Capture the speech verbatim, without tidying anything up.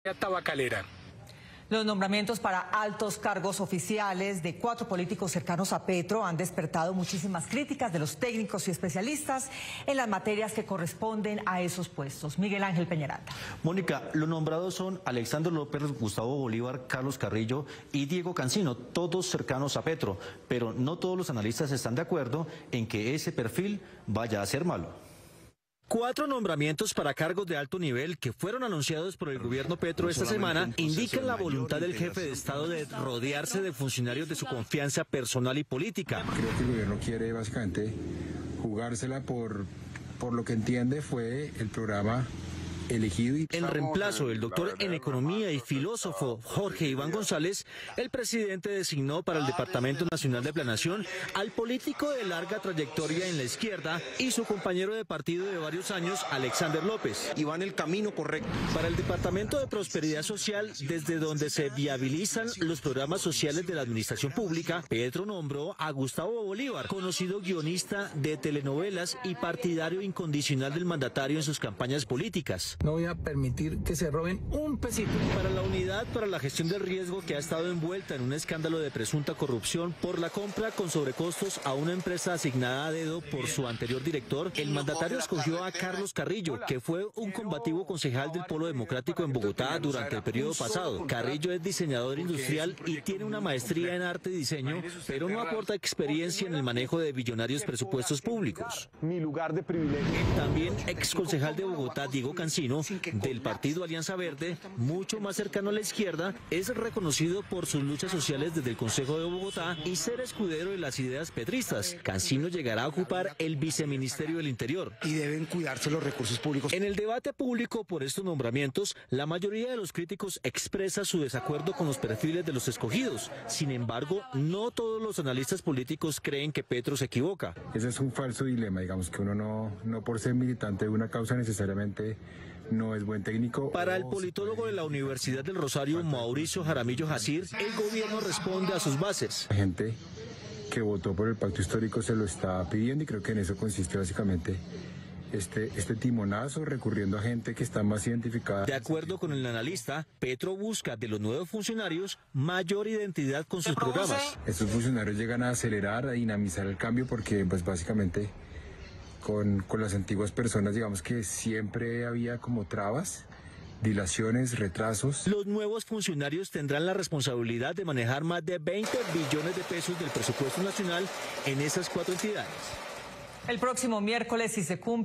Tabacalera. Los nombramientos para altos cargos oficiales de cuatro políticos cercanos a Petro han despertado muchísimas críticas de los técnicos y especialistas en las materias que corresponden a esos puestos. Miguel Ángel Peñaranda. Mónica, los nombrados son Alexander López, Gustavo Bolívar, Carlos Carrillo y Diego Cancino, todos cercanos a Petro, pero no todos los analistas están de acuerdo en que ese perfil vaya a ser malo. Cuatro nombramientos para cargos de alto nivel que fueron anunciados por el gobierno Petro esta semana indican la voluntad del jefe de Estado de rodearse de funcionarios de su confianza personal y política. Creo que el gobierno quiere básicamente jugársela por, por lo que entiende fue el programa elegido. Y... En reemplazo del doctor en economía y filósofo Jorge Iván González, el presidente designó para el Departamento Nacional de Planeación al político de larga trayectoria en la izquierda y su compañero de partido de varios años, Alexander López. Y va en el camino correcto. Para el Departamento de Prosperidad Social, desde donde se viabilizan los programas sociales de la administración pública, Petro nombró a Gustavo Bolívar, conocido guionista de telenovelas y partidario incondicional del mandatario en sus campañas políticas. No voy a permitir que se roben un pesito. Para la Unidad para la Gestión del Riesgo, que ha estado envuelta en un escándalo de presunta corrupción por la compra con sobrecostos a una empresa asignada a dedo por su anterior director, el mandatario escogió a Carlos Carrillo, que fue un combativo concejal del Polo Democrático en Bogotá durante el periodo pasado. Carrillo es diseñador industrial y tiene una maestría en arte y diseño, pero no aporta experiencia en el manejo de billonarios presupuestos públicos. Mi lugar de privilegio. También exconcejal de Bogotá, Diego Cancino, del partido Alianza Verde, mucho más cercano a la izquierda, es reconocido por sus luchas sociales desde el Consejo de Bogotá y ser escudero de las ideas petristas. Cancino llegará a ocupar el viceministerio del Interior. Y deben cuidarse los recursos públicos. En el debate público por estos nombramientos, la mayoría de los críticos expresa su desacuerdo con los perfiles de los escogidos. Sin embargo, no todos los analistas políticos creen que Petro se equivoca. Ese es un falso dilema, digamos que uno no, no por ser militante de una causa necesariamente no es buen técnico. Para el politólogo de la Universidad del Rosario, Mauricio Jaramillo Jacir, el gobierno responde a sus bases. La gente que votó por el pacto histórico se lo está pidiendo y creo que en eso consiste básicamente este, este timonazo, recurriendo a gente que está más identificada. De acuerdo con el analista, Petro busca de los nuevos funcionarios mayor identidad con sus programas. Estos funcionarios llegan a acelerar, a dinamizar el cambio porque pues básicamente Con, con las antiguas personas, digamos que siempre había como trabas, dilaciones, retrasos. Los nuevos funcionarios tendrán la responsabilidad de manejar más de veinte billones de pesos del presupuesto nacional en esas cuatro entidades. El próximo miércoles, si se cumple